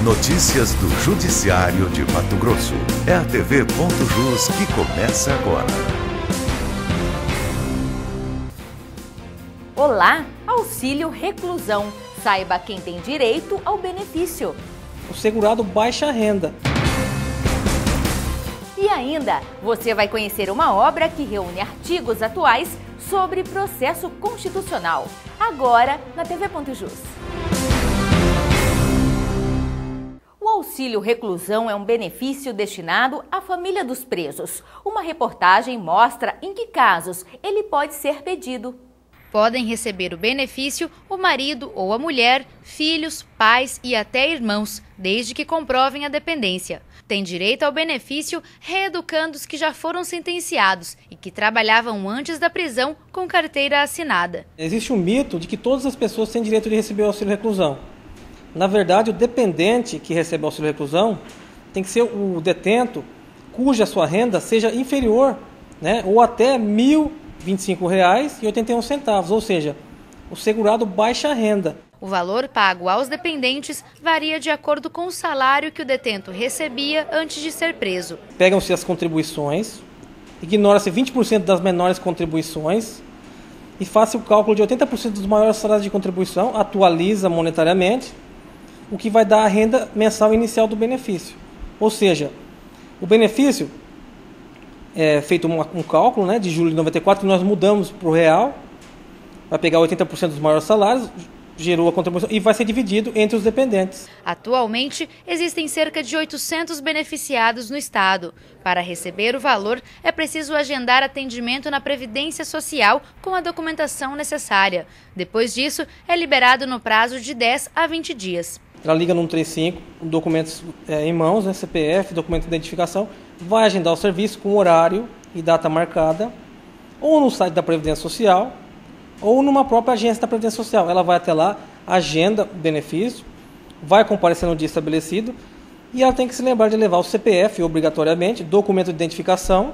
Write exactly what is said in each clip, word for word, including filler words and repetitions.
Notícias do Judiciário de Mato Grosso. É a T V Ponto Jus que começa agora. Olá, auxílio reclusão. Saiba quem tem direito ao benefício. O segurado baixa renda. E ainda, você vai conhecer uma obra que reúne artigos atuais sobre processo constitucional. Agora, na T V Ponto Jus. O auxílio reclusão é um benefício destinado à família dos presos. Uma reportagem mostra em que casos ele pode ser pedido. Podem receber o benefício o marido ou a mulher, filhos, pais e até irmãos, desde que comprovem a dependência. Tem direito ao benefício reeducandos que já foram sentenciados e que trabalhavam antes da prisão com carteira assinada. Existe um mito de que todas as pessoas têm direito de receber o auxílio reclusão. Na verdade, o dependente que recebe o auxílio reclusão tem que ser o detento cuja sua renda seja inferior, né, ou até mil e vinte e cinco reais e oitenta e um centavos, ou seja, o segurado baixa renda. O valor pago aos dependentes varia de acordo com o salário que o detento recebia antes de ser preso. Pegam-se as contribuições, ignora-se vinte por cento das menores contribuições e faz-se o cálculo de oitenta por cento dos maiores salários de contribuição, atualiza monetariamente, o que vai dar a renda mensal inicial do benefício. Ou seja, o benefício é feito um, um cálculo, né, de julho de noventa e quatro, que nós mudamos para o real, vai pegar oitenta por cento dos maiores salários, gerou a contribuição e vai ser dividido entre os dependentes. Atualmente, existem cerca de oitocentos beneficiados no estado. Para receber o valor, é preciso agendar atendimento na Previdência Social com a documentação necessária. Depois disso, é liberado no prazo de dez a vinte dias. Ela liga no cento e trinta e cinco, documentos é, em mãos, né, C P F, documento de identificação, vai agendar o serviço com horário e data marcada, ou no site da Previdência Social, ou numa própria agência da Previdência Social. Ela vai até lá, agenda o benefício, vai comparecer no dia estabelecido e ela tem que se lembrar de levar o C P F obrigatoriamente, documento de identificação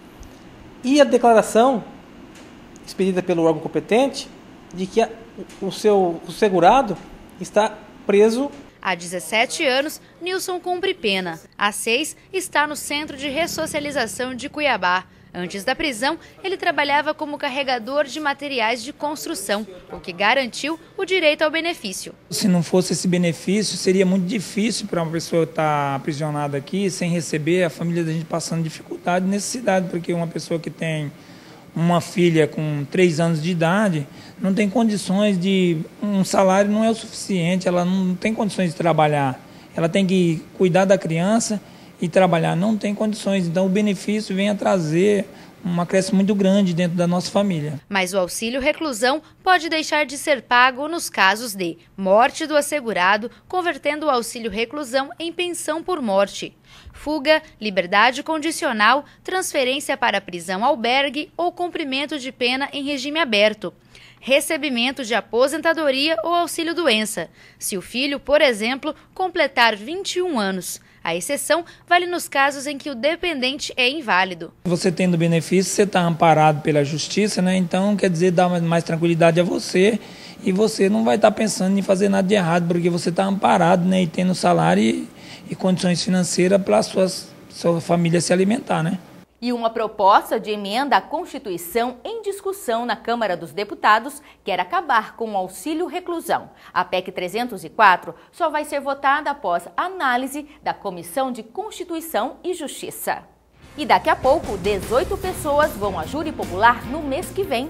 e a declaração expedida pelo órgão competente de que a, o seu o segurado está preso. Há dezessete anos, Nilson cumpre pena. Há seis, está no Centro de Ressocialização de Cuiabá. Antes da prisão, ele trabalhava como carregador de materiais de construção, o que garantiu o direito ao benefício. Se não fosse esse benefício, seria muito difícil para uma pessoa estar aprisionada aqui, sem receber, a família da gente passando dificuldade e necessidade, porque uma pessoa que tem uma filha com três anos de idade, não tem condições de... um salário não é o suficiente, ela não tem condições de trabalhar. Ela tem que cuidar da criança e trabalhar, não tem condições. Então o benefício vem a trazer um acréscimo muito grande dentro da nossa família. Mas o auxílio reclusão pode deixar de ser pago nos casos de morte do assegurado, convertendo o auxílio reclusão em pensão por morte, fuga, liberdade condicional, transferência para prisão albergue ou cumprimento de pena em regime aberto, recebimento de aposentadoria ou auxílio-doença, se o filho, por exemplo, completar vinte e um anos. A exceção vale nos casos em que o dependente é inválido. Você tendo benefício, você está amparado pela justiça, né? Então, quer dizer, dá mais tranquilidade a você e você não vai estar pensando em fazer nada de errado, porque você está amparado, né? E tendo salário e, e condições financeiras para a sua, sua família se alimentar, né? E uma proposta de emenda à Constituição em discussão na Câmara dos Deputados quer acabar com o auxílio reclusão. A P E C trezentos e quatro só vai ser votada após análise da Comissão de Constituição e Justiça. E daqui a pouco, dezoito pessoas vão a júri popular no mês que vem.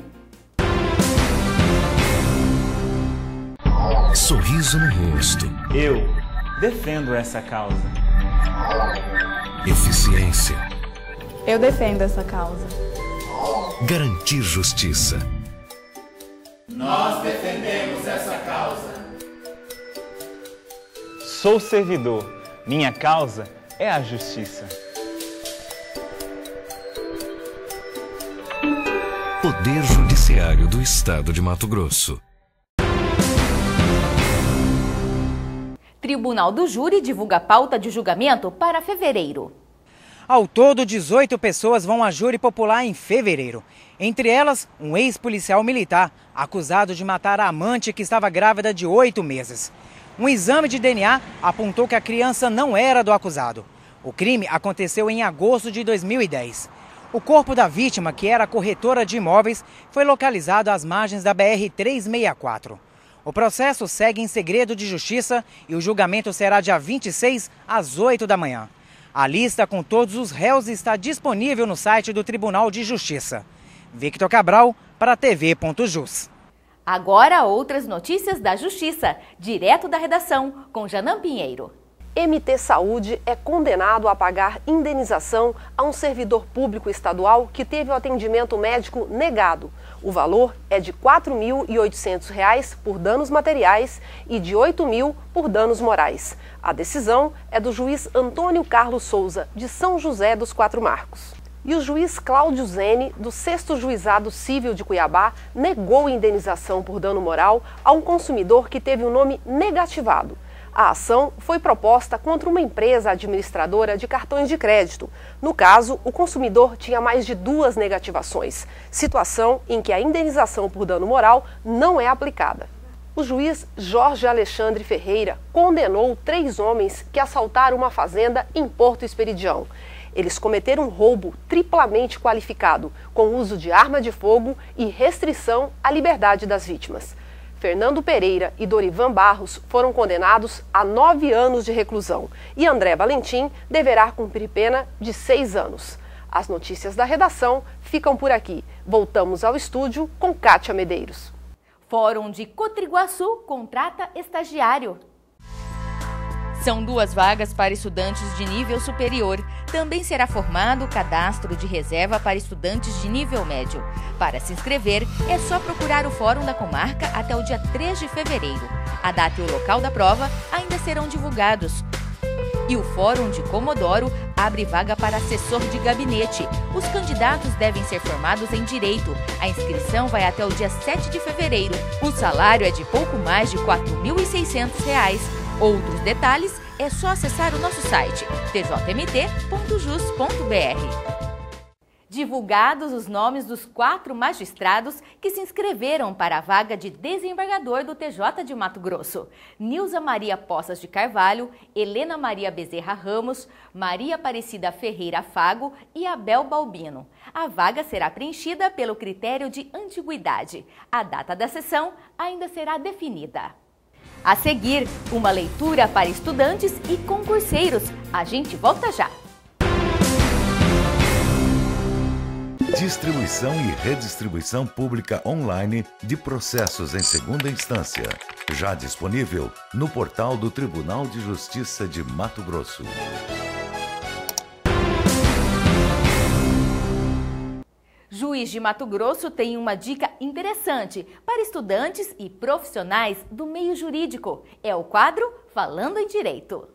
Sorriso no rosto. Eu defendo essa causa. Eficiência. Eu defendo essa causa. Garantir justiça. Nós defendemos essa causa. Sou servidor. Minha causa é a justiça. Poder Judiciário do Estado de Mato Grosso. Tribunal do Júri divulga pauta de julgamento para fevereiro. Ao todo, dezoito pessoas vão a júri popular em fevereiro. Entre elas, um ex-policial militar acusado de matar a amante que estava grávida de oito meses. Um exame de D N A apontou que a criança não era do acusado. O crime aconteceu em agosto de dois mil e dez. O corpo da vítima, que era corretora de imóveis, foi localizado às margens da B R trezentos e sessenta e quatro. O processo segue em segredo de justiça e o julgamento será dia vinte e seis, às oito da manhã. A lista com todos os réus está disponível no site do Tribunal de Justiça. Victor Cabral, para a T V ponto jus. Agora outras notícias da Justiça, direto da redação, com Janã Pinheiro. M T Saúde é condenado a pagar indenização a um servidor público estadual que teve o atendimento médico negado. O valor é de quatro mil e oitocentos reais por danos materiais e de oito mil por danos morais. A decisão é do juiz Antônio Carlos Souza, de São José dos Quatro Marcos. E o juiz Cláudio Zene, do sexto Juizado Civil de Cuiabá, negou indenização por dano moral a um consumidor que teve o nome negativado. A ação foi proposta contra uma empresa administradora de cartões de crédito. No caso, o consumidor tinha mais de duas negativações, situação em que a indenização por dano moral não é aplicada. O juiz Jorge Alexandre Ferreira condenou três homens que assaltaram uma fazenda em Porto Esperidião. Eles cometeram um roubo triplamente qualificado, com uso de arma de fogo e restrição à liberdade das vítimas. Fernando Pereira e Dorivan Barros foram condenados a nove anos de reclusão e André Valentim deverá cumprir pena de seis anos. As notícias da redação ficam por aqui. Voltamos ao estúdio com Kátia Medeiros. Fórum de Cotriguaçu contrata estagiário. São duas vagas para estudantes de nível superior. Também será formado cadastro de reserva para estudantes de nível médio. Para se inscrever, é só procurar o Fórum da Comarca até o dia três de fevereiro. A data e o local da prova ainda serão divulgados. E o Fórum de Comodoro abre vaga para assessor de gabinete. Os candidatos devem ser formados em Direito. A inscrição vai até o dia sete de fevereiro. O salário é de pouco mais de quatro mil e seiscentos reais. Outros detalhes é só acessar o nosso site t j m t ponto jus ponto b r. Divulgados os nomes dos quatro magistrados que se inscreveram para a vaga de desembargador do T J de Mato Grosso. Nilza Maria Poças de Carvalho, Helena Maria Bezerra Ramos, Maria Aparecida Ferreira Fago e Abel Balbino. A vaga será preenchida pelo critério de antiguidade. A data da sessão ainda será definida. A seguir, uma leitura para estudantes e concurseiros. A gente volta já. Distribuição e redistribuição pública online de processos em segunda instância. Já disponível no portal do Tribunal de Justiça de Mato Grosso. Juiz de Mato Grosso tem uma dica interessante para estudantes e profissionais do meio jurídico. É o quadro Falando em Direito.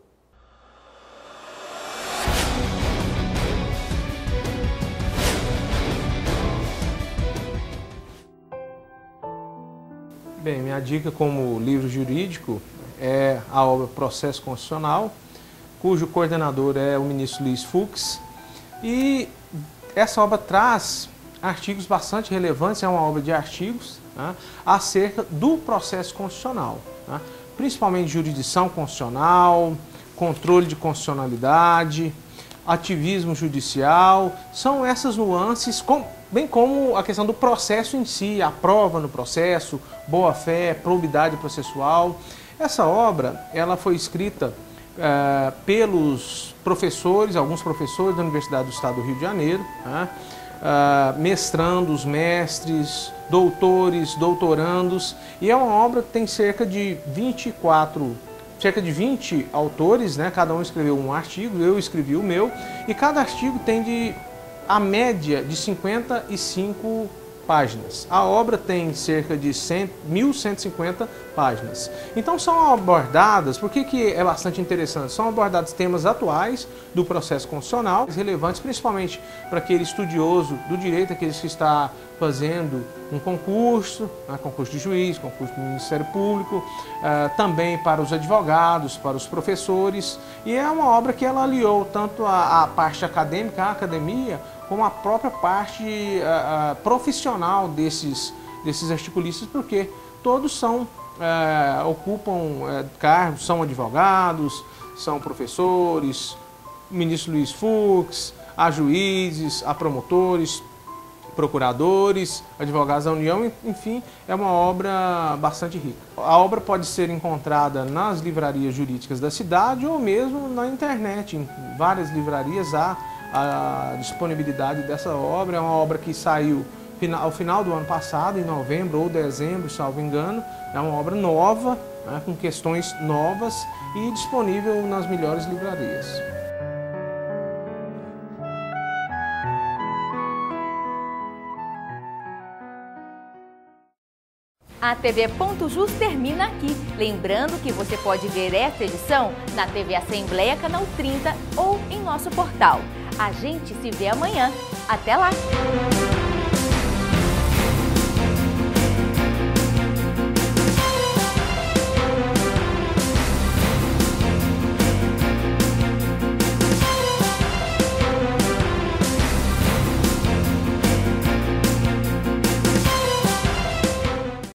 Bem, minha dica como livro jurídico é a obra Processo Constitucional, cujo coordenador é o ministro Luiz Fux. E essa obra traz artigos bastante relevantes, é uma obra de artigos, né, acerca do processo constitucional, né, principalmente jurisdição constitucional, controle de constitucionalidade, ativismo judicial, são essas nuances, com, bem como a questão do processo em si, a prova no processo, boa-fé, probidade processual. Essa obra ela foi escrita uh, pelos professores, alguns professores da Universidade do Estado do Rio de Janeiro, né, Uh, mestrandos, mestres, doutores, doutorandos, e é uma obra que tem cerca de vinte e quatro, cerca de vinte autores, né? Cada um escreveu um artigo, eu escrevi o meu, e cada artigo tem de, a média de cinquenta e cinco páginas. A obra tem cerca de mil cento e cinquenta páginas. Então são abordadas, por que que é bastante interessante? São abordados temas atuais do processo constitucional, relevantes principalmente para aquele estudioso do direito, aqueles que está fazendo um concurso, né, concurso de juiz, concurso do Ministério Público, uh, também para os advogados, para os professores, e é uma obra que ela aliou tanto a, a parte acadêmica, a academia, como a própria parte uh, uh, profissional desses, desses articulistas, porque todos são é, ocupam é, cargos, são advogados, são professores, o ministro Luiz Fux, há juízes, há promotores, procuradores, advogados da União, enfim, é uma obra bastante rica. A obra pode ser encontrada nas livrarias jurídicas da cidade ou mesmo na internet. Em várias livrarias há a disponibilidade dessa obra. É uma obra que saiu ao final do ano passado, em novembro ou dezembro, salvo engano. É uma obra nova, né, com questões novas e disponível nas melhores livrarias. A T V Ponto Jus termina aqui. Lembrando que você pode ver essa edição na T V Assembleia Canal trinta ou em nosso portal. A gente se vê amanhã. Até lá!